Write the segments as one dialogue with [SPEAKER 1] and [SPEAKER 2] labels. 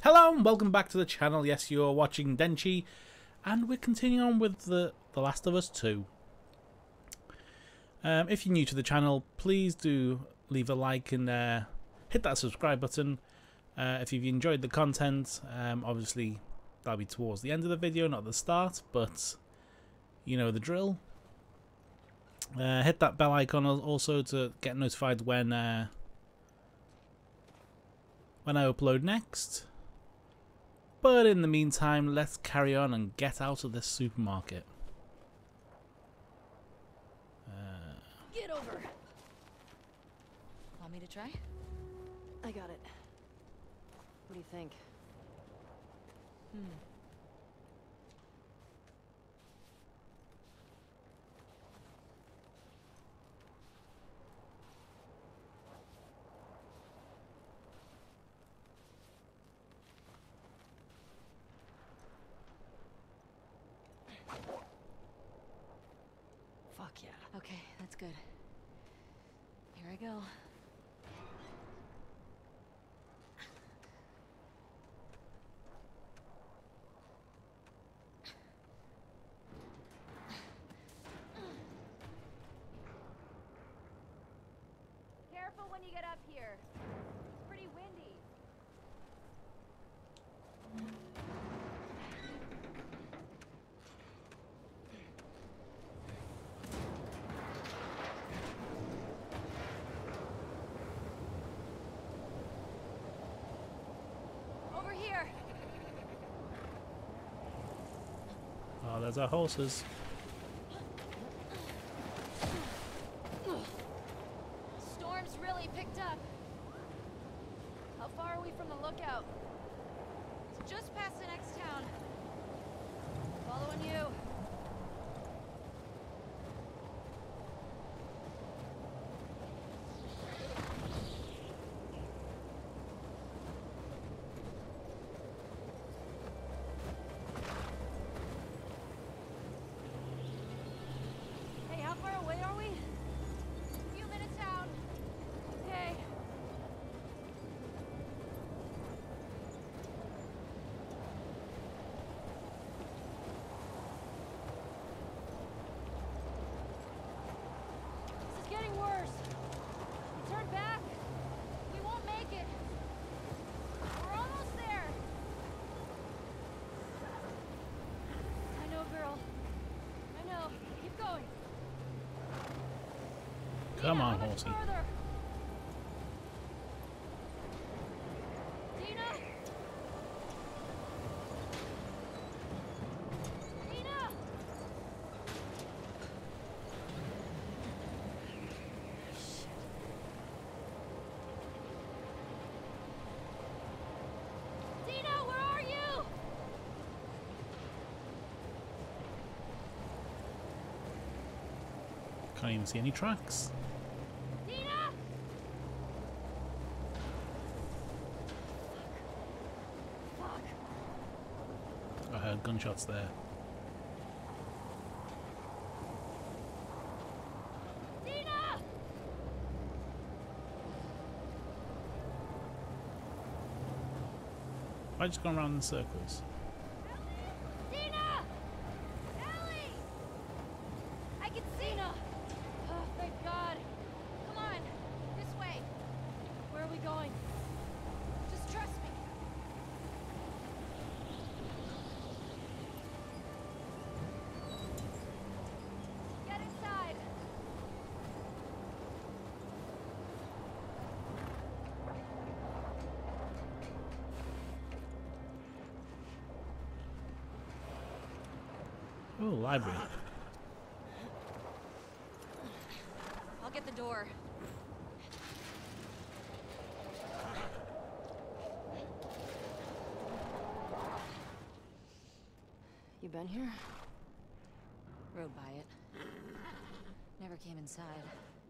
[SPEAKER 1] Hello and welcome back to the channel. Yes, you are watching Denchi, and we're continuing on with The Last of Us 2. If you're new to the channel, please do leave a like and hit that subscribe button. If you've enjoyed the content, obviously that'll be towards the end of the video, not the start, but you know the drill. Hit that bell icon also to get notified when I upload next. But in the meantime, let's carry on and get out of this supermarket.
[SPEAKER 2] Get over. Want me to try? I got it. What do you think? Fuck yeah. Okay, that's good. Here I go.
[SPEAKER 3] Careful when you get up here. It's pretty windy. Over here.
[SPEAKER 1] Oh, there's our horses.
[SPEAKER 3] Storm's really picked up. How far are we from the lookout? It's just past the next town. Following you. Hey, how far away are we? A few minutes out. Okay. This is getting worse. Turn back. We won't make it. We're almost there. I know, girl. I know. Keep going.
[SPEAKER 1] Come
[SPEAKER 3] Dina,
[SPEAKER 1] on,
[SPEAKER 3] how much
[SPEAKER 1] horsey.
[SPEAKER 3] further? Dina? Dina? Dina, where are you?
[SPEAKER 1] Can't even see any tracks.
[SPEAKER 3] Dina? Fuck.
[SPEAKER 1] I heard gunshots there.
[SPEAKER 3] Dina!
[SPEAKER 1] I just gone around in circles.
[SPEAKER 3] Dina! Ellie! I can see Dina! Oh, thank God. Come on, this way. Where are we going? Just trust me. Get inside.
[SPEAKER 1] Oh, library.
[SPEAKER 2] I'll get the door. You been here? Rode by it. Never came inside.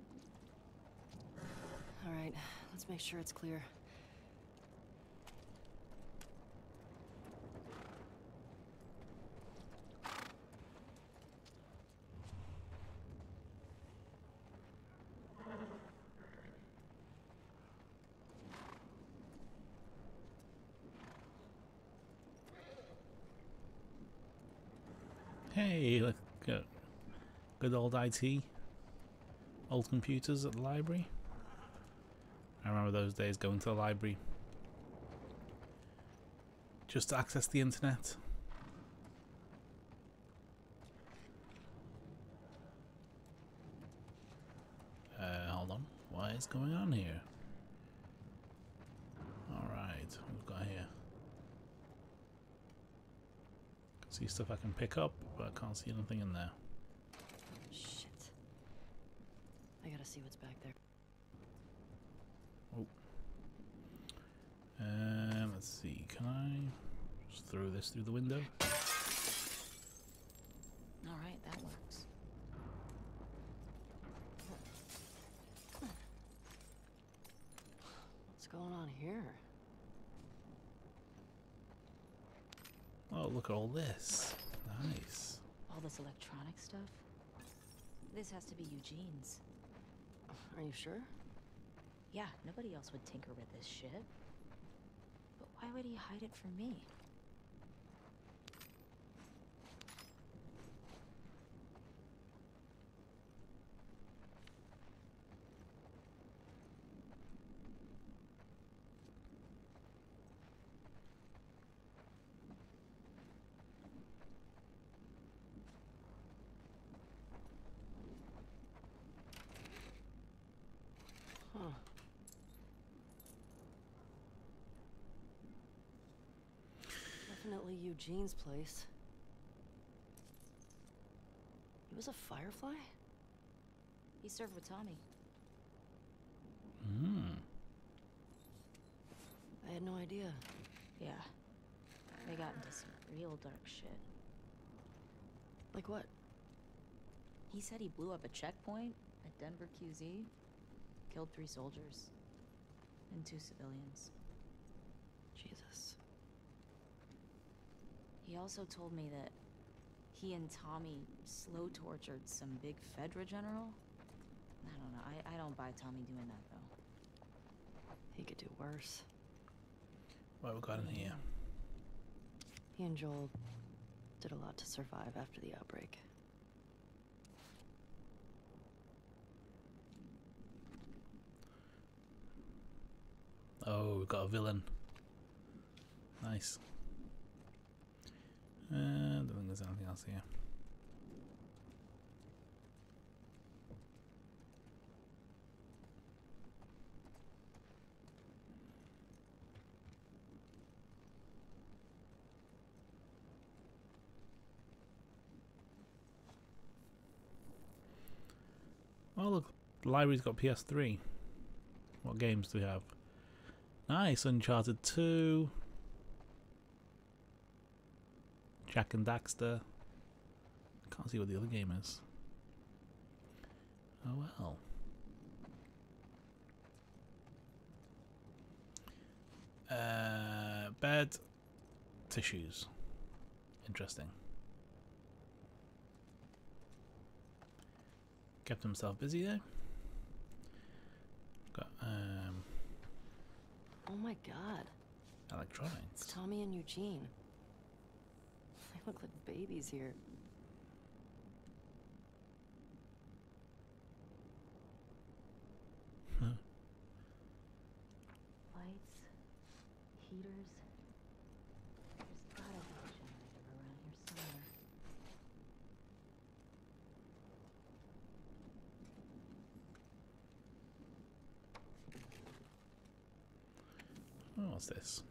[SPEAKER 2] All right, let's make sure it's clear.
[SPEAKER 1] Hey, look, good old IT. Old computers at the library. I remember those days going to the library just to access the internet. Hold on. What is going on here? Alright, what we've got here. Can see stuff I can pick up, but I can't see anything in there.
[SPEAKER 2] Shit. I gotta see what's back there.
[SPEAKER 1] Oh. Let's see, can I just throw this through the window?
[SPEAKER 2] Alright, that works. What's going on here?
[SPEAKER 1] Oh, look at all this. Nice.
[SPEAKER 2] All this electronic stuff? This has to be Eugene's. Are you sure? Yeah, nobody else would tinker with this shit. But why would he hide it from me? Huh. Definitely Eugene's place. He was a firefly? He served with Tommy. I had no idea. Yeah. They got into some real dark shit. Like what? He said he blew up a checkpoint at Denver QZ. Killed 3 soldiers. And 2 civilians. Jesus. He also told me that he and Tommy slow tortured some big Fedra general. I don't know. I don't buy Tommy doing that, though. He could do worse.
[SPEAKER 1] What have we got in here?
[SPEAKER 2] He and Joel did a lot to survive after the outbreak.
[SPEAKER 1] Oh, we've got a villain. Nice. I don't think there's anything else here. Oh look, the library's got PS3. What games do we have? Nice, Uncharted 2. Jack and Daxter. Can't see what the other game is. Oh well. Bed. Tissues. Interesting. Kept himself busy there. Got
[SPEAKER 2] Oh my god.
[SPEAKER 1] electronics.
[SPEAKER 2] It's Tommy and Eugene. They look like babies here. Lights, heaters. There's gotta be a generator around here somewhere.
[SPEAKER 1] Oh, what's this?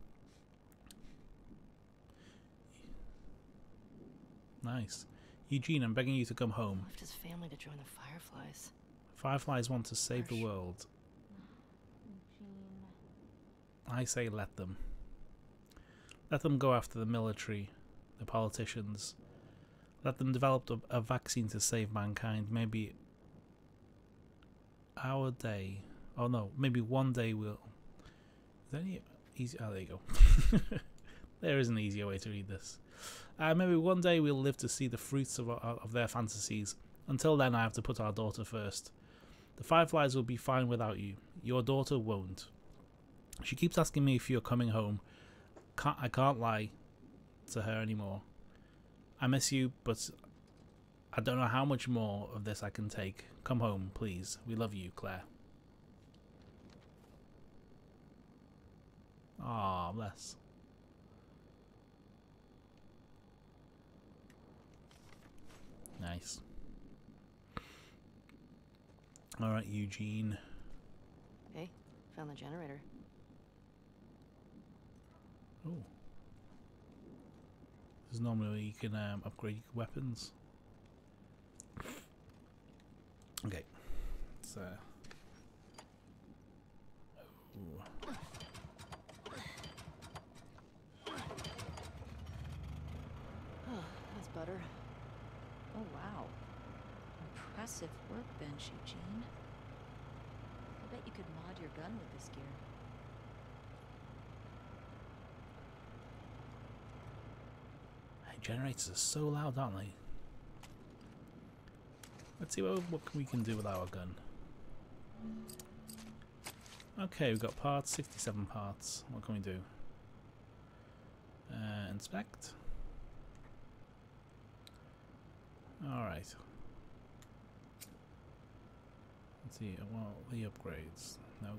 [SPEAKER 1] Nice. Eugene, I'm begging you to come home.
[SPEAKER 2] Left his family to join the Fireflies.
[SPEAKER 1] Fireflies want to save the
[SPEAKER 2] Harsh.
[SPEAKER 1] world.
[SPEAKER 2] Eugene.
[SPEAKER 1] I say let them. Let them go after the military, the politicians. Let them develop a vaccine to save mankind. Maybe our day. Oh no, maybe one day we'll... Is there any easy... Oh, there you go. There is an easier way to read this. Maybe one day we'll live to see the fruits of their fantasies. Until then, I have to put our daughter first. The Fireflies will be fine without you. Your daughter won't. She keeps asking me if you're coming home. I can't lie to her anymore. I miss you, but I don't know how much more of this I can take. Come home, please. We love you, Claire. Aw, bless. Nice. Alright, Eugene.
[SPEAKER 4] Hey, found the generator.
[SPEAKER 1] Oh. This is normally where you can upgrade your weapons. Okay. So. Ooh.
[SPEAKER 4] Oh, that's better.
[SPEAKER 2] Oh wow. Impressive workbench, Eugene. I bet you could mod your gun with this gear.
[SPEAKER 1] Hey, generators are so loud, aren't they? Let's see what we can do with our gun. Okay, we've got parts, 67 parts. What can we do? Inspect. Alright. Let's see, well, the upgrades. No.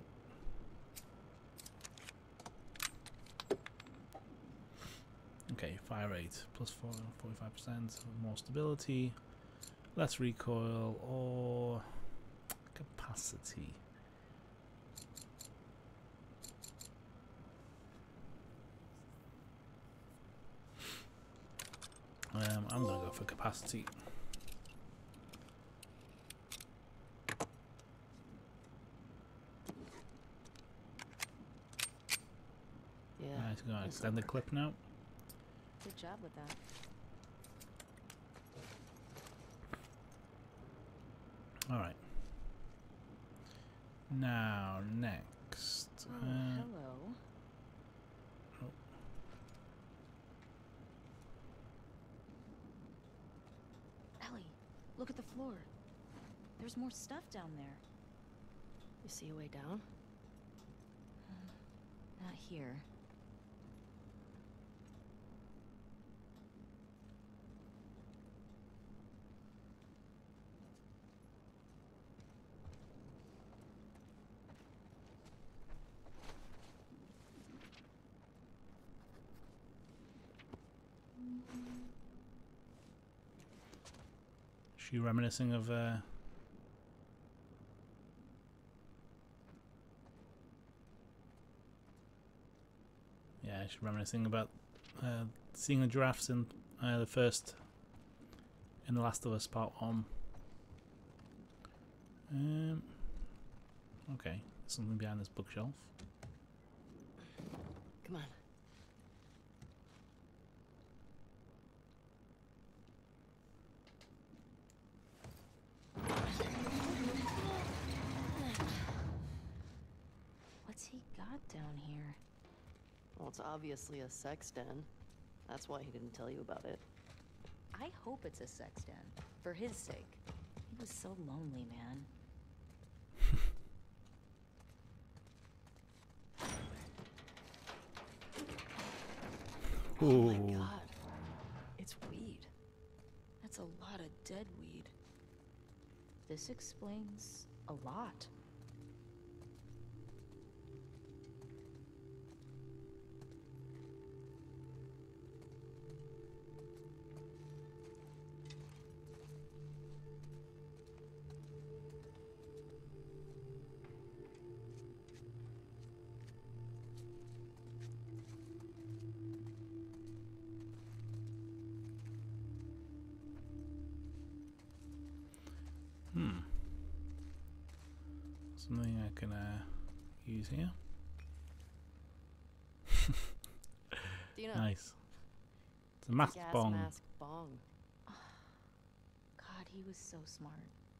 [SPEAKER 1] Okay, fire rate plus 45%, more stability, less recoil, or capacity. I'm gonna go for capacity.
[SPEAKER 4] Yeah.
[SPEAKER 1] Nice, gonna extend the clip now.
[SPEAKER 2] Good job with that.
[SPEAKER 1] Alright. Now, next.
[SPEAKER 2] Oh, hello.
[SPEAKER 1] Oh.
[SPEAKER 2] Ellie, look at the floor. There's more stuff down there.
[SPEAKER 4] You see a way down?
[SPEAKER 2] Not here.
[SPEAKER 1] She reminiscing of yeah, she's reminiscing about seeing the giraffes in the first in The Last of Us Part 1. Okay, something behind this bookshelf.
[SPEAKER 4] Come on.
[SPEAKER 2] What's he got down here?
[SPEAKER 4] Well, it's obviously a sex den. That's why he didn't tell you about it.
[SPEAKER 2] I hope it's a sex den. For his sake. He was so lonely, man.
[SPEAKER 4] Oh my
[SPEAKER 1] Ooh.
[SPEAKER 4] god. It's weed.
[SPEAKER 2] That's a lot of dead weed. This explains a lot.
[SPEAKER 1] Something I can use here.
[SPEAKER 4] Dina,
[SPEAKER 1] Nice. It's a mask
[SPEAKER 4] gas
[SPEAKER 1] bomb.
[SPEAKER 4] mask bong.
[SPEAKER 2] God, he was so smart.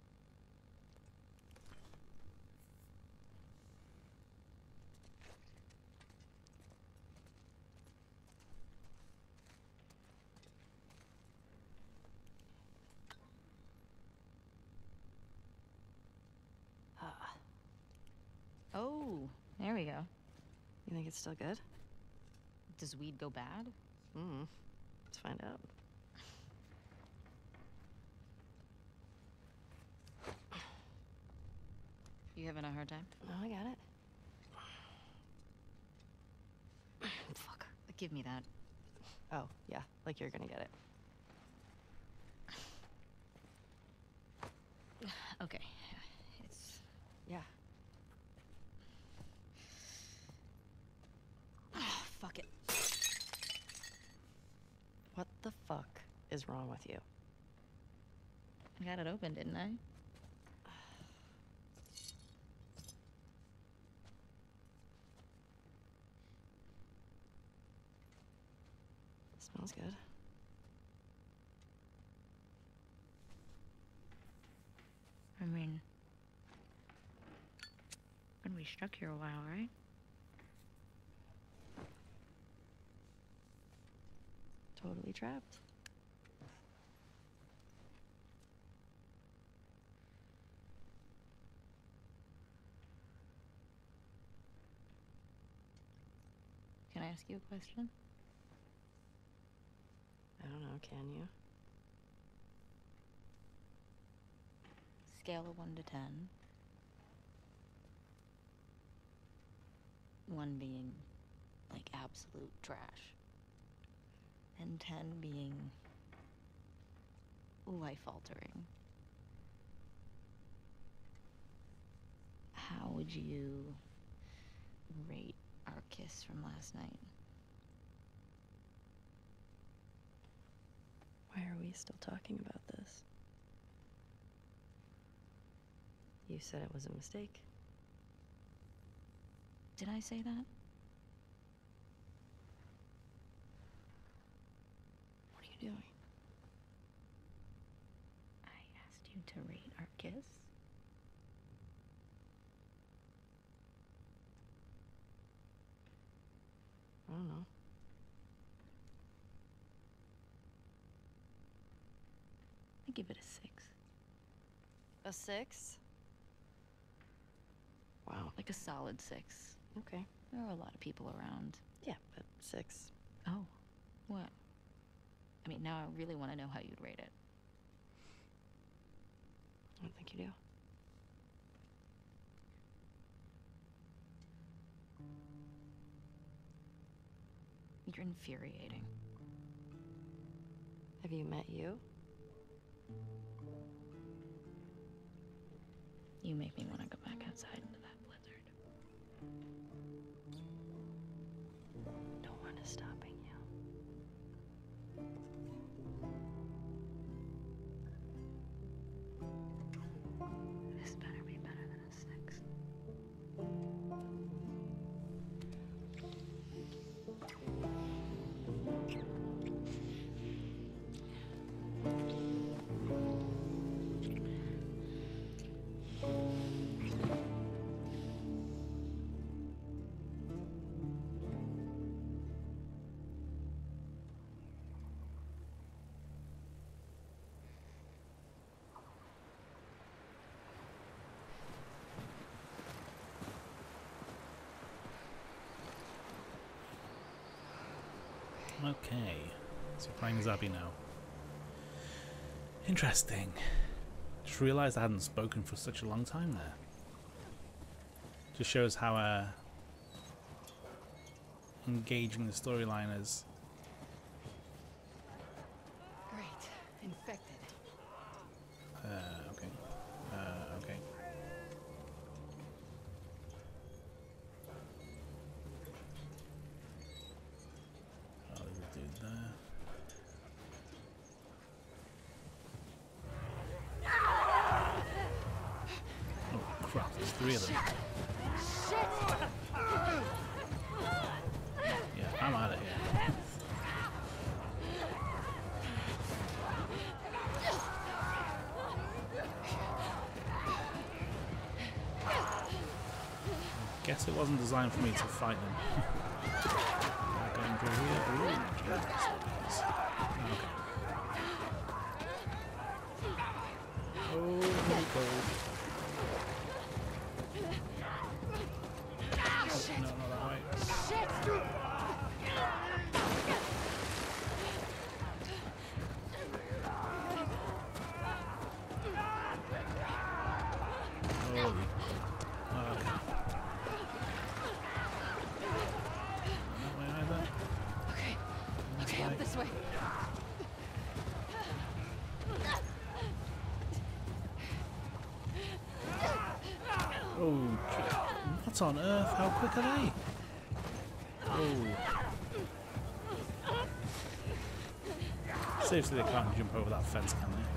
[SPEAKER 2] Oh, there we go.
[SPEAKER 4] You think it's still good?
[SPEAKER 2] Does weed go bad?
[SPEAKER 4] Let's find out.
[SPEAKER 2] You having a hard time?
[SPEAKER 4] No, I got it. Fuck.
[SPEAKER 2] Give me that.
[SPEAKER 4] Oh, yeah, like you're gonna get it.
[SPEAKER 2] Okay. It's...
[SPEAKER 4] Yeah.
[SPEAKER 2] Oh, fuck it.
[SPEAKER 4] What the fuck is wrong with you?
[SPEAKER 2] I got it open, didn't I?
[SPEAKER 4] Smells good.
[SPEAKER 2] I mean... Gonna be stuck here a while, right?
[SPEAKER 4] Totally trapped.
[SPEAKER 2] Can I ask you a question?
[SPEAKER 4] I don't know, can you?
[SPEAKER 2] Scale of 1 to 10. 1 being, like, absolute trash. And 10 being life-altering. How would you rate our kiss from last night?
[SPEAKER 4] Why are we still talking about this? You said it was a mistake.
[SPEAKER 2] Did I say that?
[SPEAKER 4] What are you doing?
[SPEAKER 2] I asked you to rate our kiss.
[SPEAKER 4] I don't know.
[SPEAKER 2] I give it a 6.
[SPEAKER 4] A 6? Wow.
[SPEAKER 2] Like a solid 6.
[SPEAKER 4] Okay.
[SPEAKER 2] There were a lot of people around.
[SPEAKER 4] Yeah, but 6.
[SPEAKER 2] Oh. What? I mean, now I really want to know how you'd rate it.
[SPEAKER 4] I don't think you do.
[SPEAKER 2] You're infuriating.
[SPEAKER 4] Have you met you?
[SPEAKER 2] You make me want to go back outside into that blizzard.
[SPEAKER 4] No one is stopping you.
[SPEAKER 2] This better be better than a 6.
[SPEAKER 1] Okay, so playing as Abby now. Interesting. Just realised I hadn't spoken for such a long time there. Just shows how engaging the storyline is.
[SPEAKER 4] Great. Infected.
[SPEAKER 1] Okay. Okay. Oh, there's a dude there. Oh crap, there's 3 of them. Yeah, I'm out of here. Guess it wasn't designed for me to fight them. Going through here. Ooh, Jesus. Okay. Oh, here we go. Oh, no, not that way. Holy
[SPEAKER 3] This way.
[SPEAKER 1] Oh, what on earth? How quick are they? Oh. Seriously, they can't jump over that fence, can they?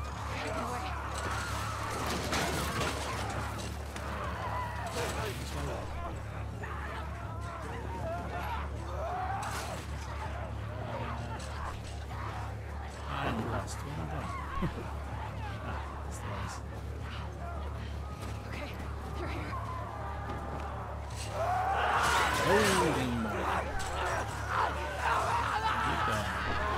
[SPEAKER 1] I'm lost. Where am I going? Ah, that's the ways.
[SPEAKER 3] Okay, you're here.
[SPEAKER 1] Holy moly. Keep going.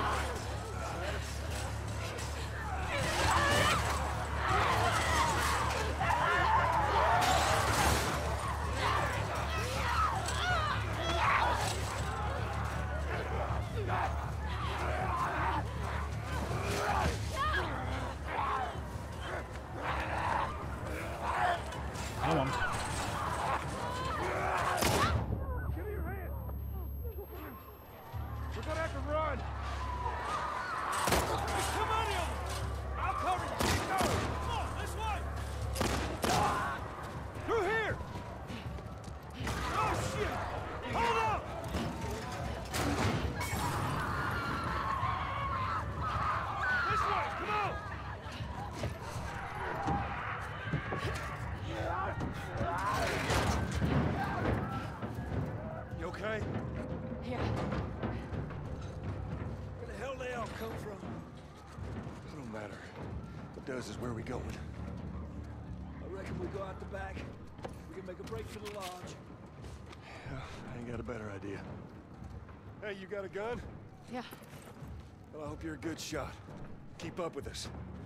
[SPEAKER 1] Come on.
[SPEAKER 5] Give me your hand! We're gonna have to run! Hey, come on, Ellie! I'll cover you! Keep going! Come on, this way! Through here! Oh, shit! Hold up! This way! Come on! You okay?
[SPEAKER 3] Yeah.
[SPEAKER 5] Where the hell they all come from? It don't matter. What does is where we going.
[SPEAKER 6] I reckon we go out the back. We can make a break for the lodge.
[SPEAKER 5] Yeah, I ain't got a better idea. Hey, you got a gun?
[SPEAKER 3] Yeah.
[SPEAKER 5] Well, I hope you're a good shot. Keep up with us.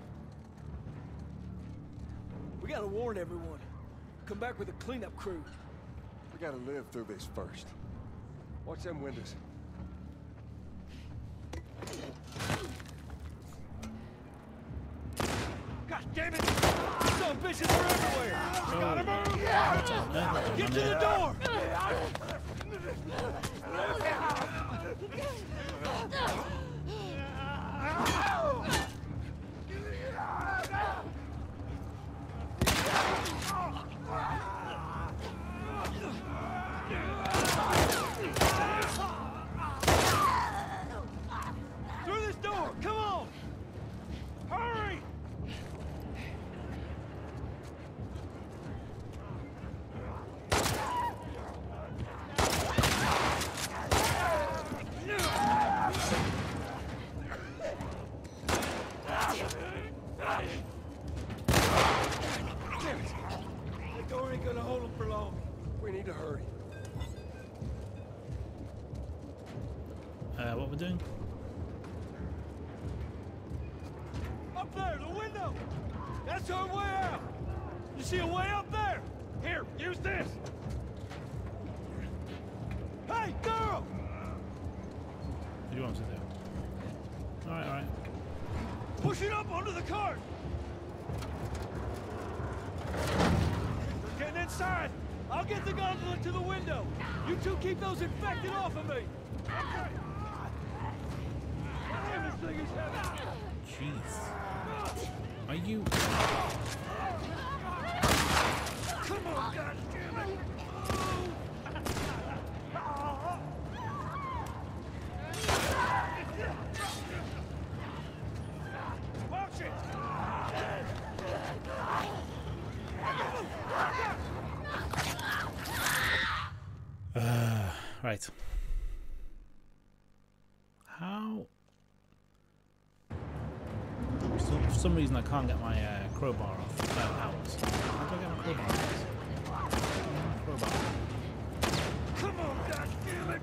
[SPEAKER 6] We gotta warn everyone. Come back with a cleanup crew.
[SPEAKER 5] We gotta live through this first. Watch them windows. God damn it! Some bitches are everywhere! We gotta move! Get to the door! Through this door! Come on! Hurry! Damn it!
[SPEAKER 6] The door ain't gonna hold them for long.
[SPEAKER 5] We need to hurry.
[SPEAKER 1] What we're doing?
[SPEAKER 6] Up there, the window! That's our way out! You see a way up there?
[SPEAKER 5] Here, use this!
[SPEAKER 6] Hey, girl!
[SPEAKER 1] What do you want to do? Alright, alright.
[SPEAKER 6] Push it up onto the cart! They're getting inside! I'll get the gondola to the window! You two keep those infected off of me! Okay! Damn, this thing is heavy!
[SPEAKER 1] Jeez. Are you...
[SPEAKER 6] Come on, goddammit! Watch it!
[SPEAKER 1] Right. How... So, for some reason I can't get my crowbar off. Out. How do I get my crowbar off? Crowbar.
[SPEAKER 6] Come on, goddammit!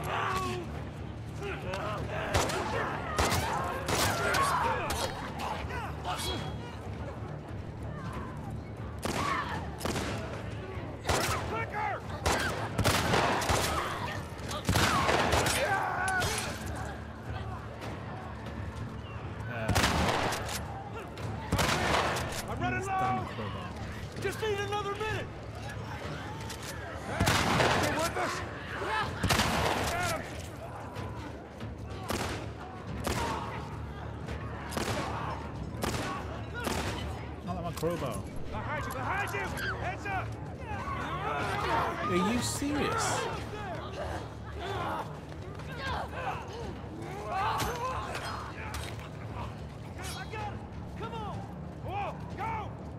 [SPEAKER 5] Quicker! I'm running low!
[SPEAKER 6] Just need another minute!
[SPEAKER 5] Hey, you with us?
[SPEAKER 3] Yeah.
[SPEAKER 5] Get him!
[SPEAKER 1] crowbar.
[SPEAKER 6] Behind you! Behind you! Heads up!
[SPEAKER 1] Are you serious?
[SPEAKER 6] I got it! Come on! Whoa! Go!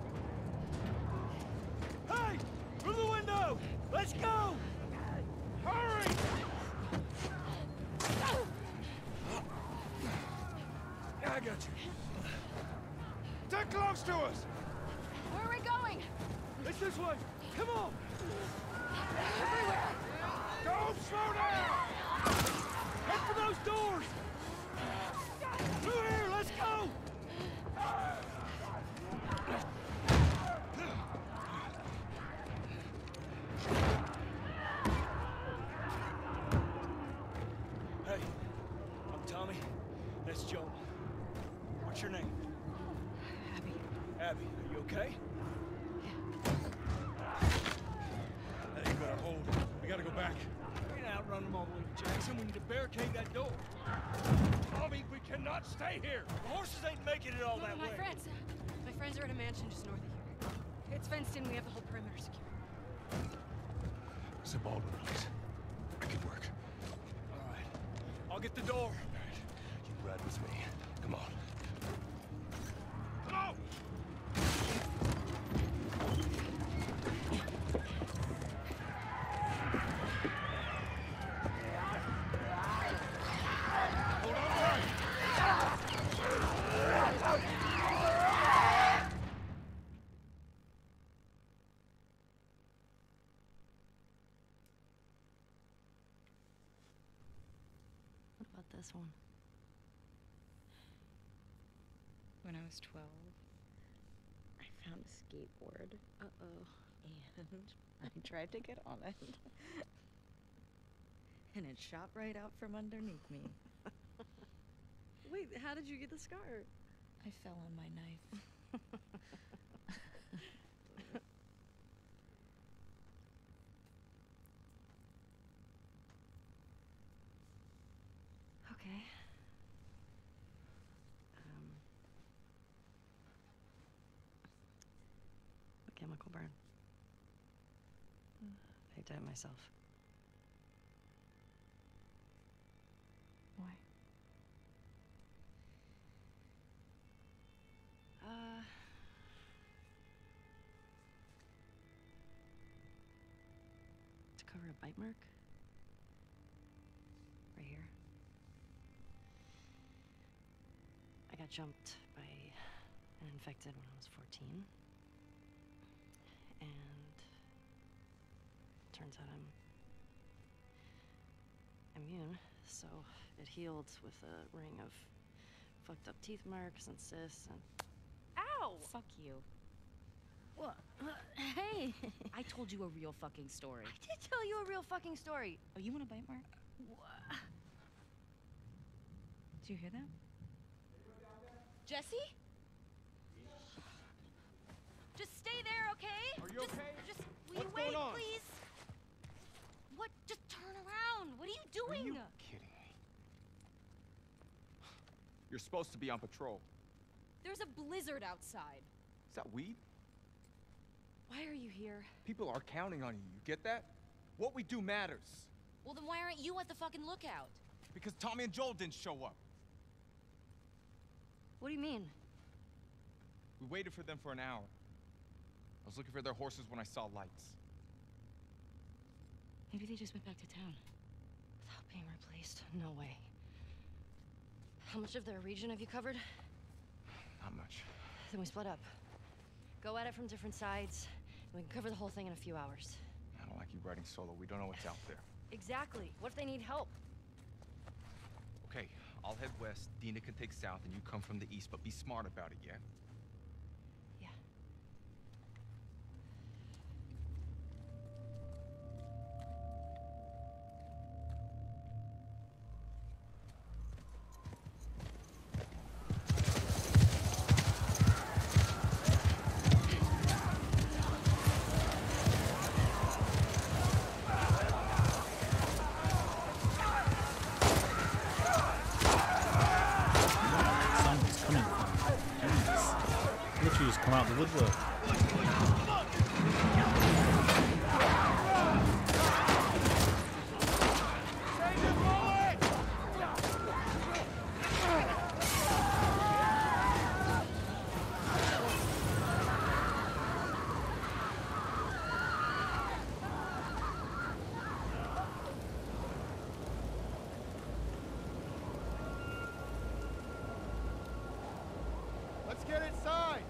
[SPEAKER 6] Hey! Through the window! Let's go! Hurry! I got you. They're close to us!
[SPEAKER 3] Where are we going?
[SPEAKER 6] It's this way! Come on!
[SPEAKER 3] Everywhere!
[SPEAKER 6] Don't slow down! Head for those doors! Through here! Let's go! Hey, I'm Tommy. That's Joe. What's your name?
[SPEAKER 3] Abby.
[SPEAKER 6] Abby, are you okay? Hey, you better hold it. We gotta go back. We can't outrun them all the way to Jackson. We need to barricade that door. Tommy, we cannot stay here. The horses ain't making it all that
[SPEAKER 3] My
[SPEAKER 6] way.
[SPEAKER 3] friends. My friends are at a mansion just north of here. It's fenced in. We have the whole perimeter secure.
[SPEAKER 6] It's a Baldwin place. I could work. All right. I'll get the door. All right. You ride with me. Come on. Come on! Hold on tight.
[SPEAKER 4] What about this one?
[SPEAKER 2] When I was 12, I found a skateboard.
[SPEAKER 4] Uh-oh.
[SPEAKER 2] And I tried to get on it. And it shot right out from underneath me.
[SPEAKER 4] Wait, how did you get the scar?
[SPEAKER 2] I fell on my knife.
[SPEAKER 4] Okay. A chemical burn. I did it myself.
[SPEAKER 2] Why?
[SPEAKER 4] To cover a bite mark. Right here. I got jumped by an infected when I was 14. And turns out I'm immune, so it healed with a ring of fucked up teeth marks and cysts and...
[SPEAKER 2] Ow! Fuck you.
[SPEAKER 4] What? Hey!
[SPEAKER 2] I told you a real fucking story.
[SPEAKER 4] I did tell you a real fucking story.
[SPEAKER 2] Oh, you want a bite mark? Do you hear that?
[SPEAKER 3] Jesse? Just stay there, okay?
[SPEAKER 6] Are you okay?
[SPEAKER 3] Just will
[SPEAKER 6] What's
[SPEAKER 3] you wait,
[SPEAKER 6] going on?
[SPEAKER 3] please? What? Just turn around. What are you doing?
[SPEAKER 7] Are you kidding me? You're supposed to be on patrol.
[SPEAKER 3] There's a blizzard outside.
[SPEAKER 7] Is that weed?
[SPEAKER 3] Why are you here?
[SPEAKER 7] People are counting on you. You get that? What we do matters.
[SPEAKER 3] Well, then why aren't you at the fucking lookout?
[SPEAKER 7] Because Tommy and Joel didn't show up.
[SPEAKER 4] What do you mean?
[SPEAKER 7] We waited for them for an hour. I was looking for their horses when I saw lights.
[SPEAKER 2] Maybe they just went back to town.
[SPEAKER 4] Without being replaced? No way. How much of their region have you covered?
[SPEAKER 7] Not much.
[SPEAKER 4] Then we split up. Go at it from different sides, and we can cover the whole thing in a few hours.
[SPEAKER 7] I don't like you riding solo. We don't know what's out there.
[SPEAKER 4] Exactly. What if they need help?
[SPEAKER 7] Okay, I'll head west. Dina can take south, and you come from the east, but be smart about it, yeah?
[SPEAKER 4] Yeah.
[SPEAKER 1] Someone's coming from. Jeez. come out the woodwork.
[SPEAKER 5] Let's get inside!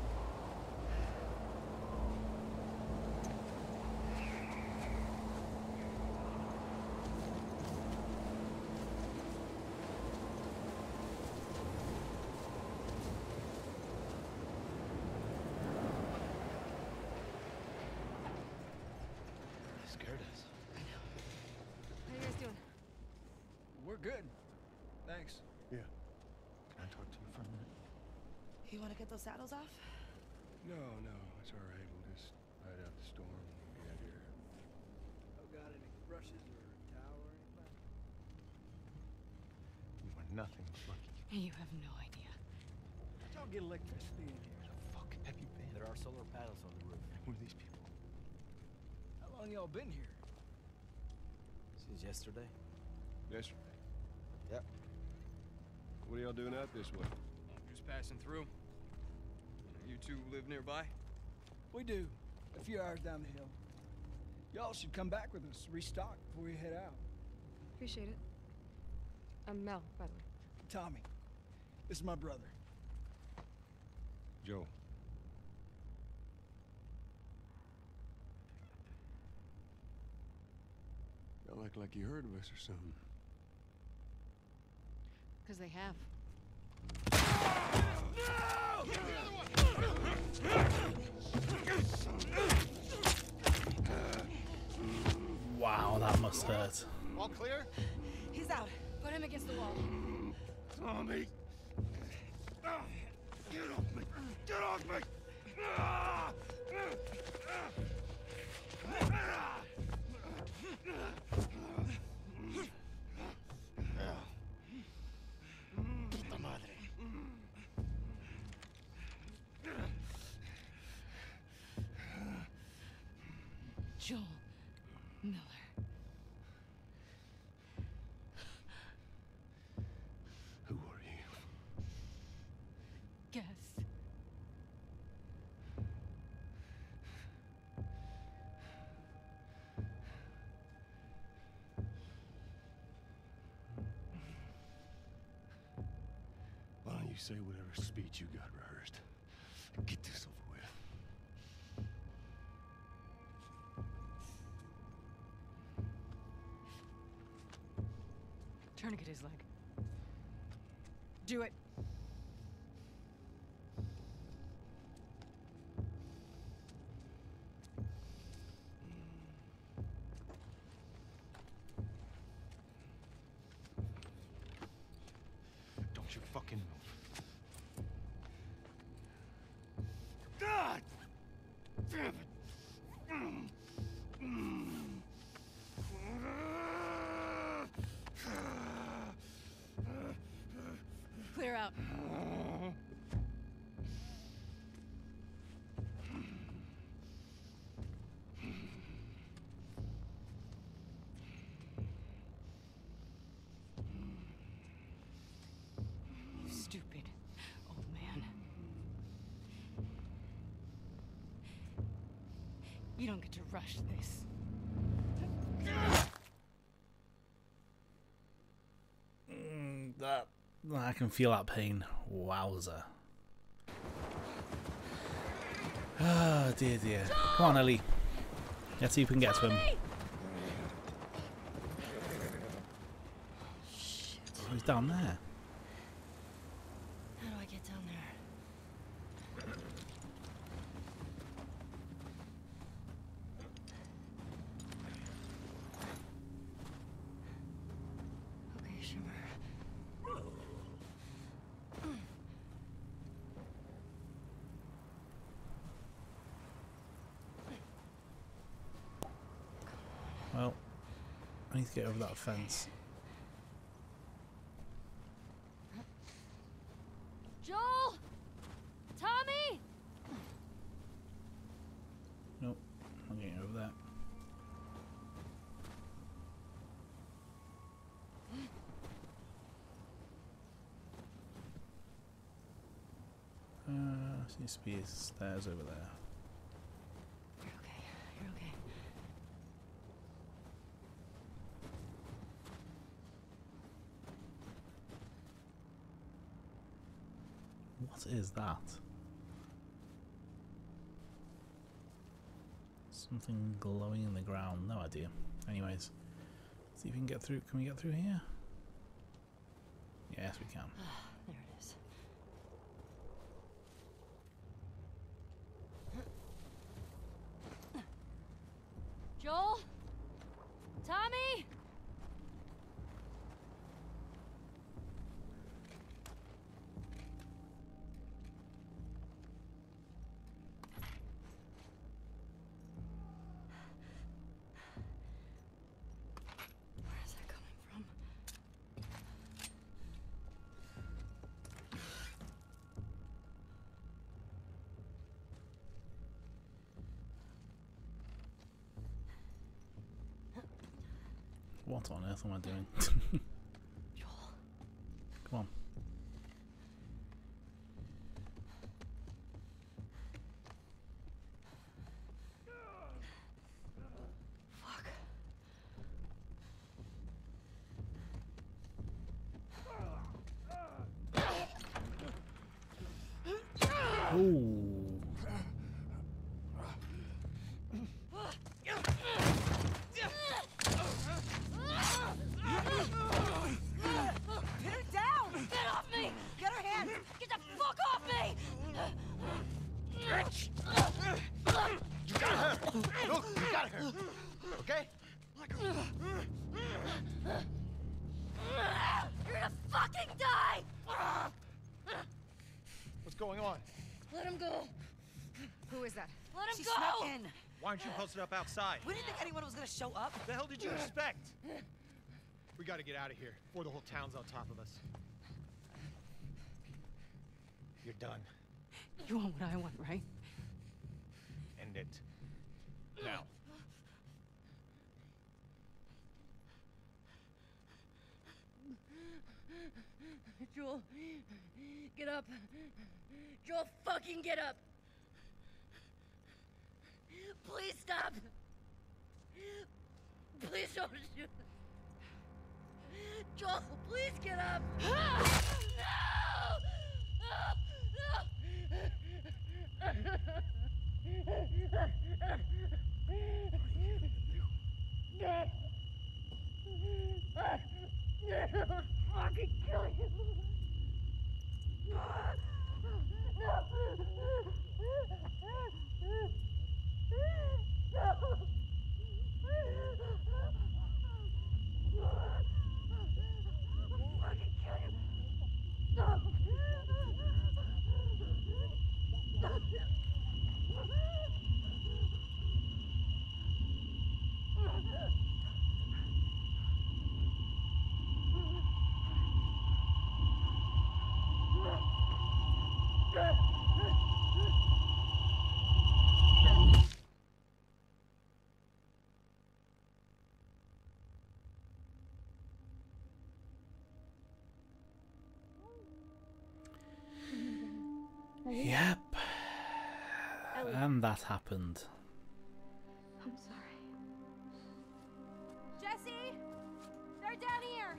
[SPEAKER 6] Scared us.
[SPEAKER 3] How you guys doing?
[SPEAKER 6] We're good. Thanks.
[SPEAKER 5] Yeah.
[SPEAKER 6] Can I talk to you for a minute?
[SPEAKER 4] You want to get those saddles off?
[SPEAKER 6] No, it's all right. We'll just ride out the storm and get out here.
[SPEAKER 8] Oh, got any brushes or a towel or anything?
[SPEAKER 6] We were nothing but lucky.
[SPEAKER 4] You have no idea.
[SPEAKER 8] How'd y'all get electricity in here?
[SPEAKER 6] Where the fuck have you been?
[SPEAKER 8] There are solar panels on the roof.
[SPEAKER 6] Who are these people?
[SPEAKER 8] How long y'all been here?
[SPEAKER 9] Since yesterday.
[SPEAKER 6] Yesterday. Yep. What are y'all doing out this way?
[SPEAKER 7] Just passing through. You two live nearby?
[SPEAKER 8] We do. A few hours down the hill. Y'all should come back with us, restock before we head out.
[SPEAKER 3] Appreciate it. I'm Mel, by the way.
[SPEAKER 8] Tommy, this is my brother.
[SPEAKER 6] Joe. Y'all act like you heard of us or something.
[SPEAKER 3] Because they have.
[SPEAKER 1] Wow, that must hurt.
[SPEAKER 5] All clear?
[SPEAKER 3] He's out. Put him against the wall.
[SPEAKER 6] Tommy! Get off me! Get off me!
[SPEAKER 5] Puta madre.
[SPEAKER 4] Joel Miller.
[SPEAKER 6] Who are you?
[SPEAKER 4] Guess.
[SPEAKER 6] Why don't you say whatever speech you got rehearsed? Get this over with.
[SPEAKER 4] Tourniquet his leg. Do it.
[SPEAKER 6] Don't you fucking move.
[SPEAKER 5] God! Damn it!
[SPEAKER 3] Clear out.
[SPEAKER 4] You stupid old man. You don't get to rush this.
[SPEAKER 1] That I can feel that pain. Wowzer. Ah, dear, dear. Come on, Ellie. Let's see if we can get to him. Oh, he's down there.
[SPEAKER 4] How do I get down there? Okay, Shimmer.
[SPEAKER 1] Well, I need to get over that fence.
[SPEAKER 3] Joel! Tommy!
[SPEAKER 1] Seems to be stairs over there.
[SPEAKER 2] You're okay. You're okay.
[SPEAKER 1] What is that? Something glowing in the ground. No idea. Anyways, see if we can get through. Can we get through here? Yes, we can.
[SPEAKER 2] There it is.
[SPEAKER 3] Joel? Tommy?
[SPEAKER 2] Where is that coming from?
[SPEAKER 1] What on earth am I doing?
[SPEAKER 2] Joel.
[SPEAKER 1] Come on.
[SPEAKER 2] Fuck.
[SPEAKER 1] Ooh.
[SPEAKER 3] Pin her down! Get off me! Get her hands! Get the fuck off me!
[SPEAKER 6] You got her! Look, you got her! Okay?
[SPEAKER 3] You're gonna fucking die!
[SPEAKER 6] What's going on?
[SPEAKER 3] Let him go!
[SPEAKER 10] Who is that?
[SPEAKER 3] Let him
[SPEAKER 10] She
[SPEAKER 3] go!
[SPEAKER 10] snuck in.
[SPEAKER 6] Why aren't you posted up outside?
[SPEAKER 10] We didn't think anyone was gonna show up.
[SPEAKER 6] What the hell did you expect? We gotta get out of here before the whole town's on top of us. You're done.
[SPEAKER 10] You want what I want, right?
[SPEAKER 6] End it. Now.
[SPEAKER 3] Joel, get up. Joel, fucking get up. Please stop. Please don't shoot. Joel, please get up. No! Fucking kill you.
[SPEAKER 1] Yep.
[SPEAKER 3] Ellie.
[SPEAKER 1] And that happened.
[SPEAKER 3] I'm sorry. Jesse! They're down here!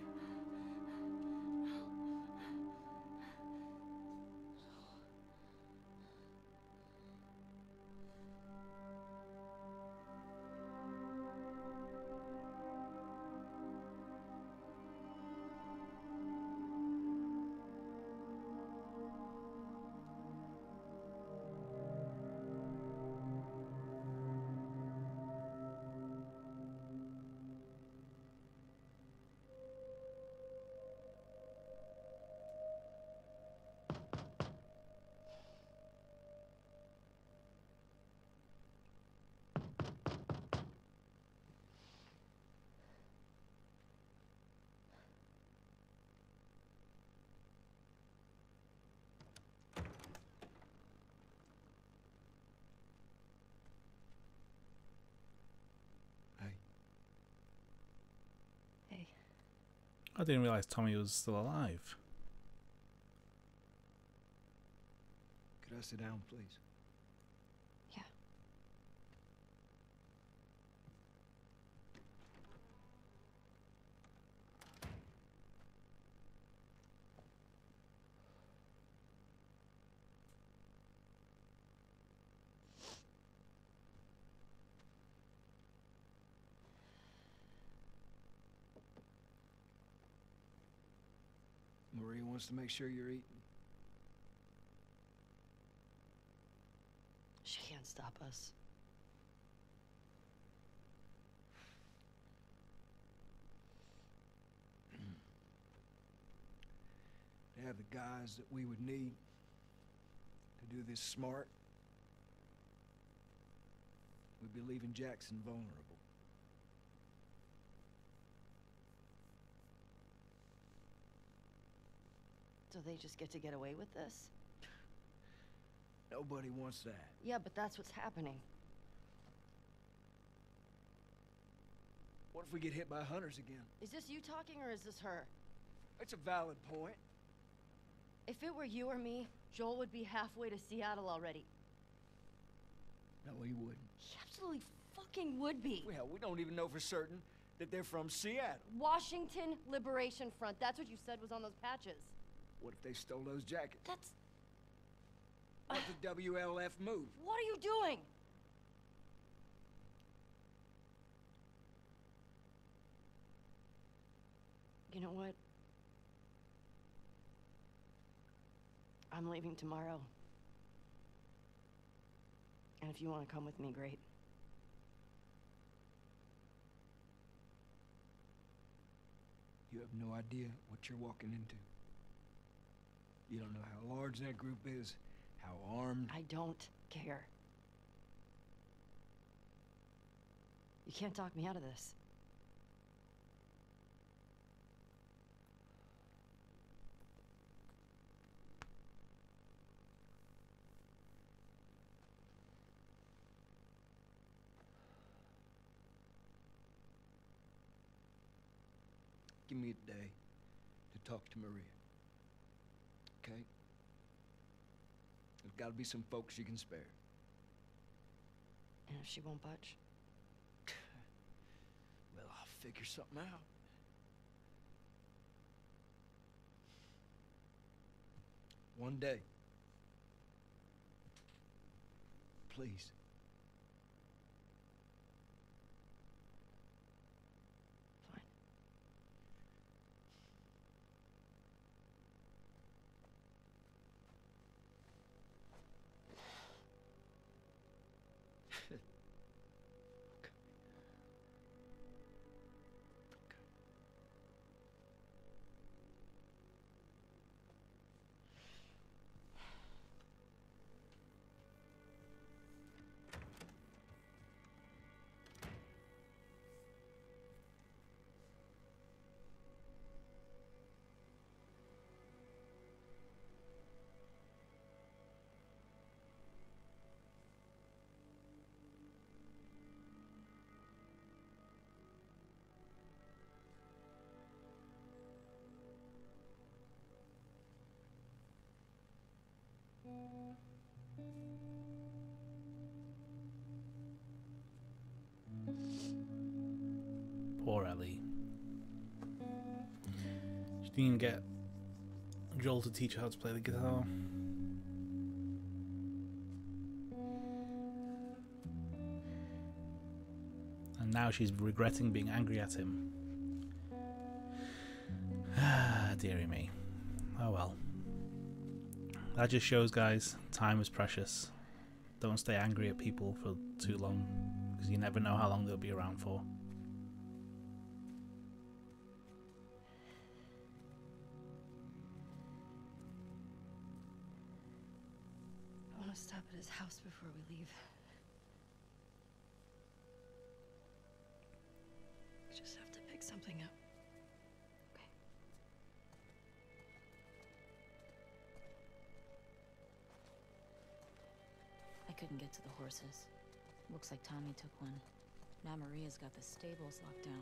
[SPEAKER 1] I didn't realise Tommy was still alive.
[SPEAKER 9] Could
[SPEAKER 8] Can I sit down, please?
[SPEAKER 4] Yeah.
[SPEAKER 8] Maria wants to make sure you're eating.
[SPEAKER 4] She can't stop us.
[SPEAKER 8] To have the guys that we would need to do this smart, we'd be leaving Jackson vulnerable.
[SPEAKER 4] So they just get to get away with this?
[SPEAKER 8] Nobody wants that.
[SPEAKER 4] Yeah, but that's what's happening.
[SPEAKER 8] What if we get hit by hunters again?
[SPEAKER 4] Is this you talking or is this her?
[SPEAKER 8] It's a valid point.
[SPEAKER 4] If it were you or me, Joel would be halfway to Seattle already.
[SPEAKER 8] No, he wouldn't.
[SPEAKER 4] He absolutely fucking would be.
[SPEAKER 8] Well, we don't even know for certain that they're from Seattle.
[SPEAKER 4] Washington Liberation Front. That's what you said was on those patches.
[SPEAKER 8] What if they stole those jackets?
[SPEAKER 4] That's...
[SPEAKER 8] What's the WLF move?
[SPEAKER 4] What are you doing? You know what? I'm leaving tomorrow. And if you want to come with me, great.
[SPEAKER 8] You have no idea what you're walking into. You don't know how large that group is, how armed.
[SPEAKER 4] I don't care. You can't talk me out of this.
[SPEAKER 8] Give me a day to talk to Maria. Okay? There's gotta be some folks you can spare.
[SPEAKER 4] And if she won't budge?
[SPEAKER 8] Well, I'll figure something out. One day. Please.
[SPEAKER 4] Fine.
[SPEAKER 1] Poor Ellie. She didn't even get Joel to teach her how to play the guitar. And now she's regretting being angry at him. Ah, dearie me. Oh well. That just shows, guys, time is precious. Don't stay angry at people for too long, because you never know how long they'll be around for.
[SPEAKER 4] I want to stop at his house before we leave. We just have to pick something up. Okay.
[SPEAKER 2] I couldn't get to the horses. Looks like Tommy took one. Now Maria's got the stables locked down.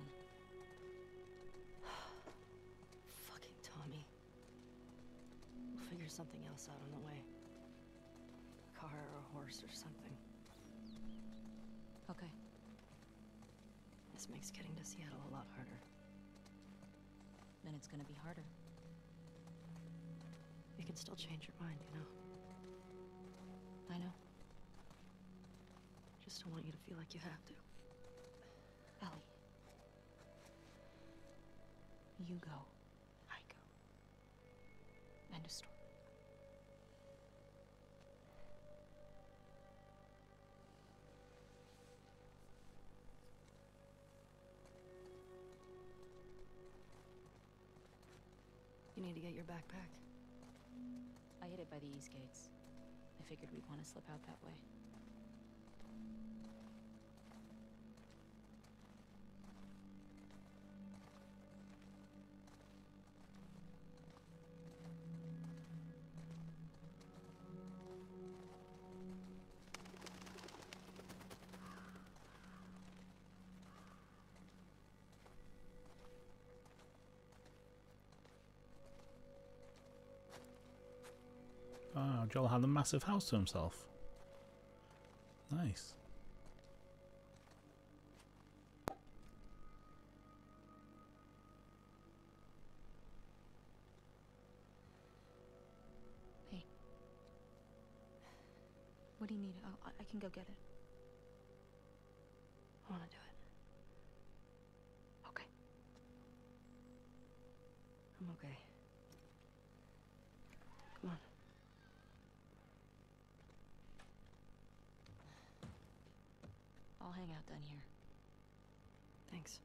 [SPEAKER 4] Fucking Tommy. We'll figure something else out on the way. horse or something.
[SPEAKER 2] Okay.
[SPEAKER 4] This makes getting to Seattle a lot harder.
[SPEAKER 2] Then it's gonna be harder.
[SPEAKER 4] You can still change your mind, you know?
[SPEAKER 2] I know.
[SPEAKER 4] Just don't want you to feel like you have to.
[SPEAKER 2] Ellie. You go. I go. End of story.
[SPEAKER 4] You need to get your backpack.
[SPEAKER 2] I hid it by the east gates. I figured we'd want to slip out that way.
[SPEAKER 1] Oh, Joel had a massive house to himself. Nice.
[SPEAKER 2] Hey. What do you need? I can go get it.
[SPEAKER 4] I want to do it.
[SPEAKER 2] Okay.
[SPEAKER 4] I'm okay. Come on.
[SPEAKER 2] I'll hang out down here.
[SPEAKER 4] Thanks.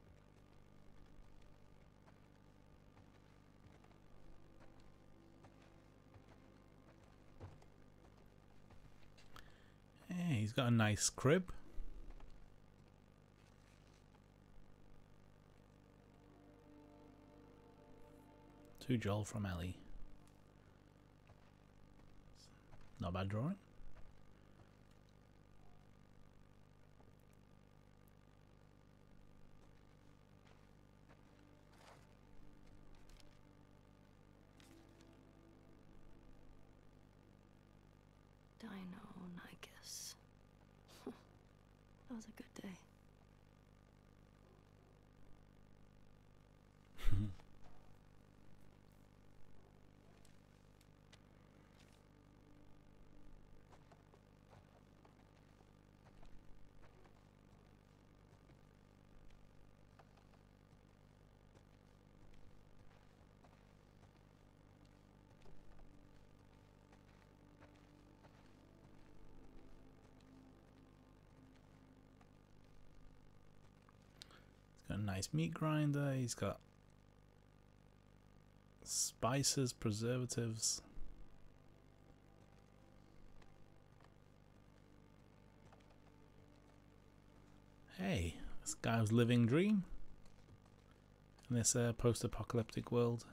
[SPEAKER 1] Hey, he's got a nice crib. To Joel from Ellie. Not bad drawing.
[SPEAKER 4] Dino-Nicus. That was a good day.
[SPEAKER 1] Got a nice meat grinder. He's got spices, preservatives. Hey, this guy's living dream in this post-apocalyptic world.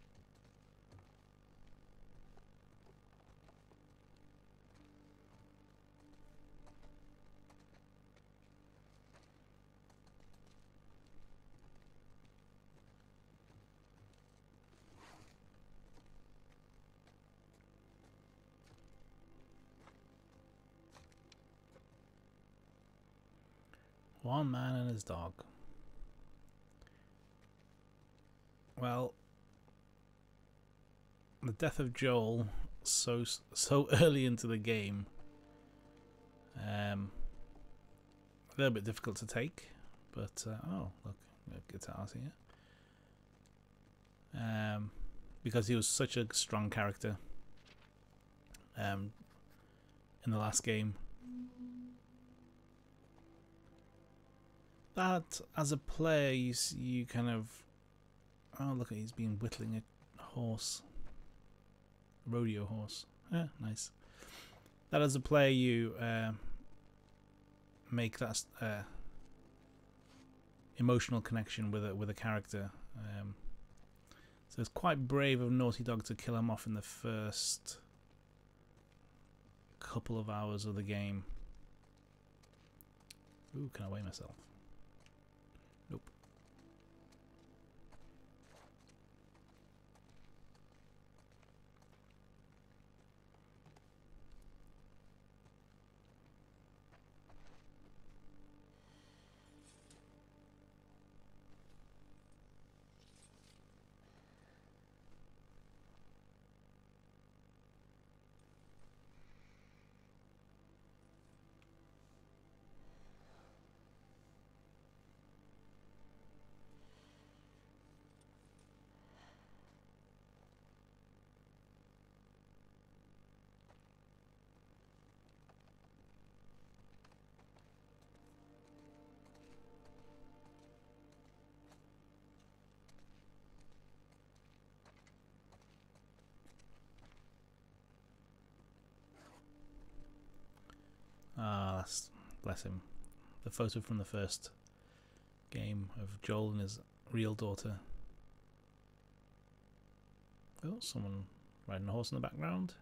[SPEAKER 1] One man and his dog. Well, the death of Joel so early into the game, a little bit difficult to take, but oh look, we have guitars here. Because he was such a strong character in the last game. That as a player you kind of, oh look, he's been whittling a horse, a rodeo horse. Yeah, nice. That as a player you make that emotional connection with a character. So it's quite brave of Naughty Dog to kill him off in the first couple of hours of the game. Ooh, can I weigh myself? Nope. blast. Bless him. The photo from the first game of Joel and his real daughter. Oh, someone riding a horse in the background.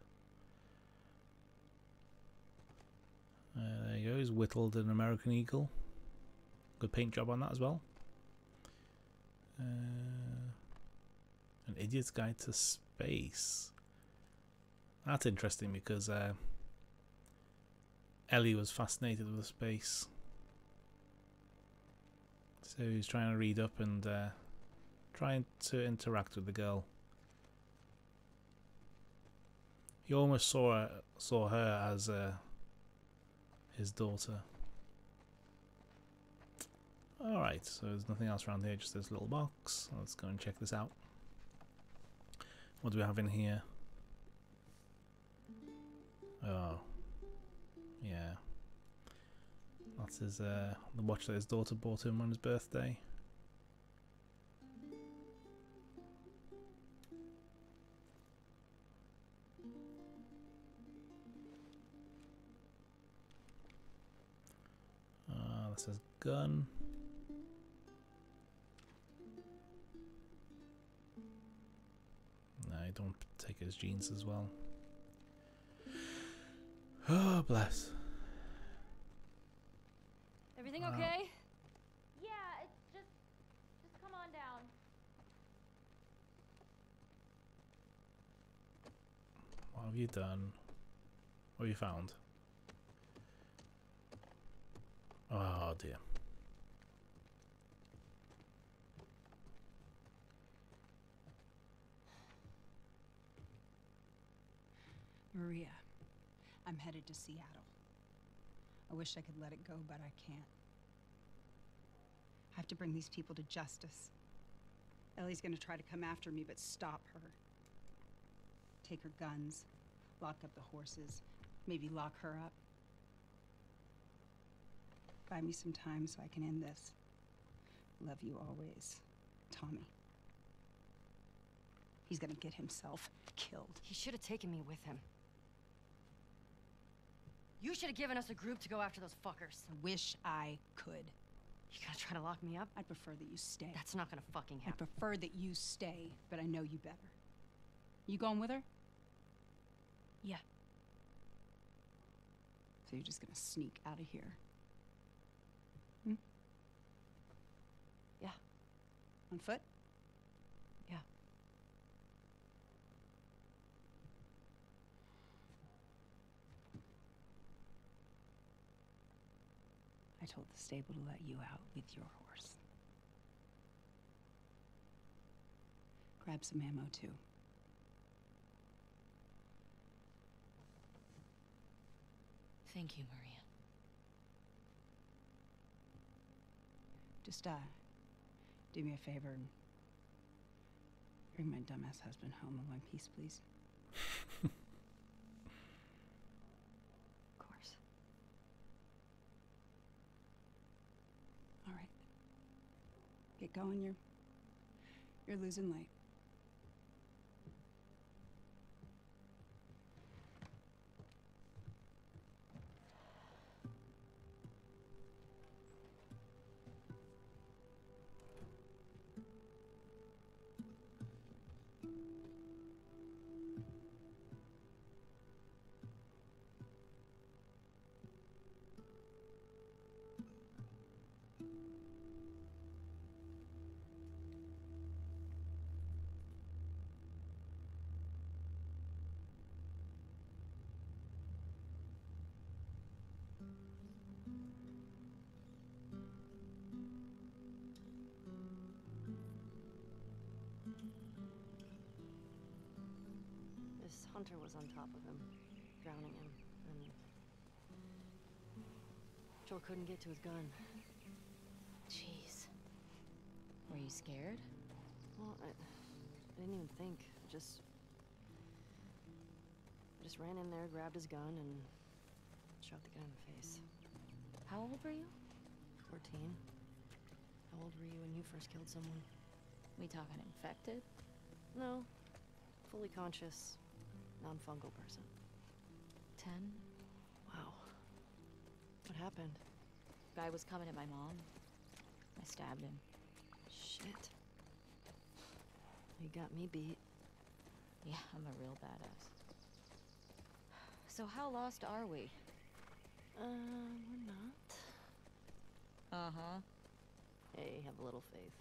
[SPEAKER 1] There you go, he's whittled an American eagle. Good paint job on that as well. An idiot's guide to space. That's interesting because Ellie was fascinated with space. So he's trying to read up and trying to interact with the girl. He almost saw her as his daughter. Alright, so there's nothing else around here, just this little box. Let's go and check this out. What do we have in here? Oh. Yeah. That's his, the watch that his daughter bought him on his birthday. That's his gun. No, don't take his jeans as well. Oh, bless.
[SPEAKER 3] Everything okay? Yeah, it's just come on down.
[SPEAKER 1] What have you done? What have you found? Oh dear.
[SPEAKER 10] Maria, I'm headed to Seattle. I wish I could let it go, but I can't. I have to bring these people to justice. Ellie's gonna try to come after me, but stop her. Take her guns, lock up the horses, maybe lock her up. Buy me some time so I can end this. Love you always, Tommy. He's gonna get himself killed.
[SPEAKER 4] He should have taken me with him. You should have given us a group to go after those fuckers.
[SPEAKER 10] I wish I could.
[SPEAKER 4] You gonna try to lock me up?
[SPEAKER 10] I'd prefer that you stay.
[SPEAKER 4] That's not gonna fucking
[SPEAKER 10] I'd
[SPEAKER 4] happen.
[SPEAKER 10] prefer that you stay, but I know you better. You going with her?
[SPEAKER 4] Yeah.
[SPEAKER 10] So you're just gonna sneak out of here? Hmm?
[SPEAKER 4] Yeah.
[SPEAKER 10] On foot?
[SPEAKER 4] Yeah.
[SPEAKER 10] I told the stable to let you out with your horse. Grab some ammo, too.
[SPEAKER 4] Thank you, Maria.
[SPEAKER 10] Just, do me a favor and bring my dumbass husband home in one piece, please.
[SPEAKER 4] Of course.
[SPEAKER 10] All right. Get going, you're losing light.
[SPEAKER 4] This hunter was on top of him, drowning him, and Joel couldn't get to his gun.
[SPEAKER 2] Jeez. Were you scared?
[SPEAKER 4] Well, I didn't even think. I just ran in there, grabbed his gun, and shot the guy in the face.
[SPEAKER 2] How old were you?
[SPEAKER 4] 14. How old were you when you first killed someone?
[SPEAKER 2] We talking infected?
[SPEAKER 4] No. Fully conscious, non-fungal person.
[SPEAKER 2] 10?
[SPEAKER 4] Wow. What happened?
[SPEAKER 2] Guy was coming at my mom. I stabbed him.
[SPEAKER 4] Shit. You got me beat.
[SPEAKER 2] Yeah, I'm a real badass. So how lost are we?
[SPEAKER 4] We're not.
[SPEAKER 2] Uh-huh.
[SPEAKER 4] Hey, have a little faith.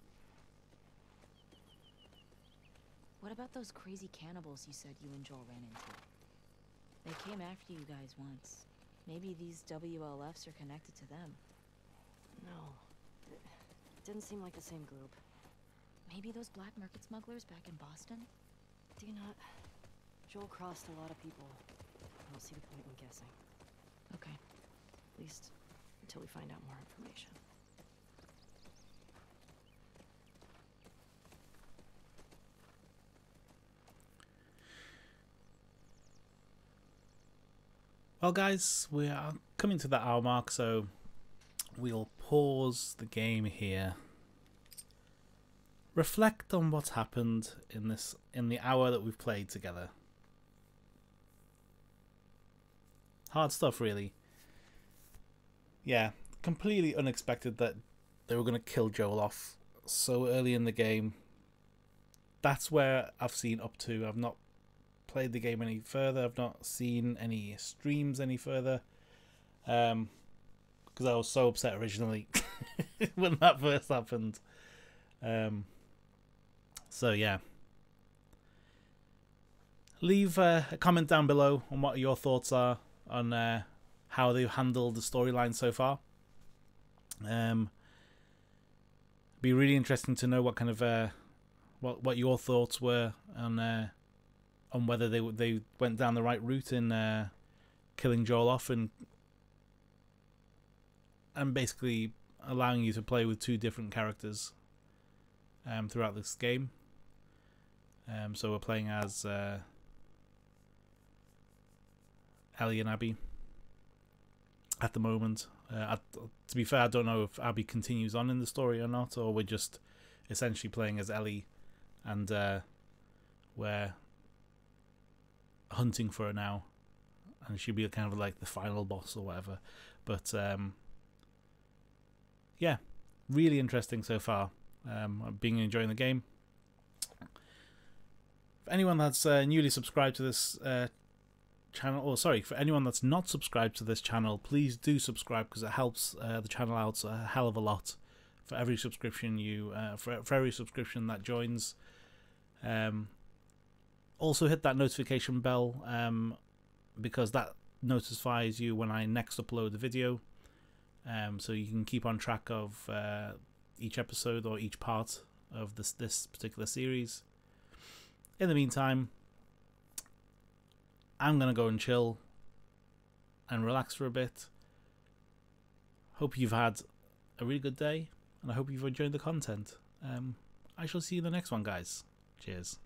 [SPEAKER 2] What about those crazy cannibals you said you and Joel ran into? They came after you guys once. Maybe these WLFs are connected to them.
[SPEAKER 4] No. It didn't seem like the same group.
[SPEAKER 2] Maybe those black market smugglers back in Boston?
[SPEAKER 4] Do you not? Joel crossed a lot of people. I don't see the point in guessing.
[SPEAKER 2] Okay.
[SPEAKER 4] At least until we find out more information.
[SPEAKER 1] Well, guys, we are coming to the hour mark, so we'll pause the game here. Reflect on what's happened in the hour that we've played together. Hard stuff, really. Yeah, completely unexpected that they were going to kill Joel off so early in the game. That's where I've seen up to. I've not played the game any further. I've not seen any streams any further. Because I was so upset originally when that first happened. So yeah. Leave a comment down below on what your thoughts are on how they've handled the storyline so far. Be really interesting to know what kind of what your thoughts were on whether they went down the right route in killing Joel off and basically allowing you to play with two different characters throughout this game. So we're playing as Ellie and Abby at the moment. To be fair, I don't know if Abby continues on in the story or not, or we're just essentially playing as Ellie and we're hunting for her now, and she'll be kind of like the final boss or whatever. But yeah, really interesting so far. I've been enjoying the game. For anyone that's newly subscribed to this channel, or sorry, for anyone that's not subscribed to this channel, please do subscribe, because it helps the channel out a hell of a lot. For every subscription for every subscription that joins. Also hit that notification bell, because that notifies you when I next upload the video, so you can keep on track of each episode or each part of this particular series. In the meantime, I'm gonna go and chill and relax for a bit. Hope you've had a really good day, and I hope you've enjoyed the content. I shall see you in the next one, guys. Cheers.